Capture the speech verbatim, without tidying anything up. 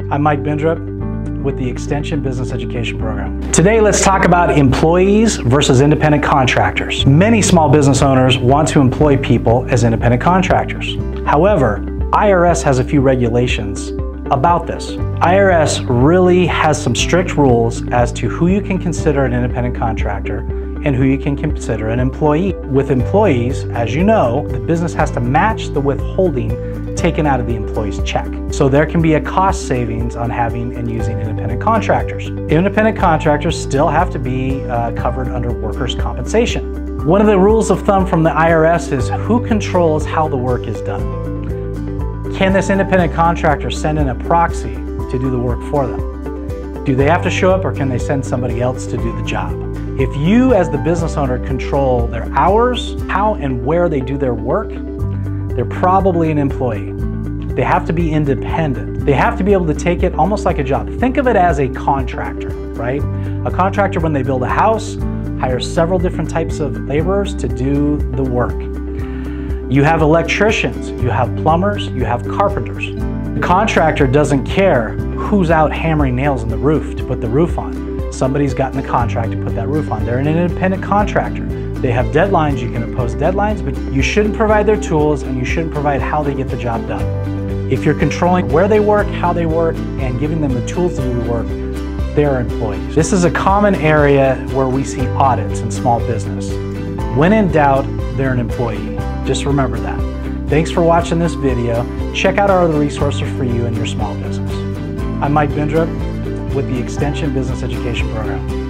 I'm Mike Bindrup with the Extension Business Education Program. Today, let's talk about employees versus independent contractors. Many small business owners want to employ people as independent contractors. However, I R S has a few regulations about this. I R S really has some strict rules as to who you can consider an independent contractor and who you can consider an employee. With employees, as you know, the business has to match the withholding taken out of the employee's check. So there can be a cost savings on having and using independent contractors. Independent contractors still have to be uh, covered under workers' compensation. One of the rules of thumb from the I R S is who controls how the work is done. Can this independent contractor send in a proxy to do the work for them? Do they have to show up, or can they send somebody else to do the job? If you as the business owner control their hours, how and where they do their work, they're probably an employee. They have to be independent. They have to be able to take it almost like a job. Think of it as a contractor, right? A contractor, when they build a house, hires several different types of laborers to do the work. You have electricians, you have plumbers, you have carpenters. The contractor doesn't care who's out hammering nails in the roof to put the roof on. Somebody's gotten the contract to put that roof on. They're an independent contractor. They have deadlines, you can impose deadlines, but you shouldn't provide their tools and you shouldn't provide how they get the job done. If you're controlling where they work, how they work, and giving them the tools to do the work, they're employees. This is a common area where we see audits in small business. When in doubt, they're an employee. Just remember that. Thanks for watching this video. Check out our other resources for you and your small business. I'm Mike Bindrup with the Extension Business Education Program.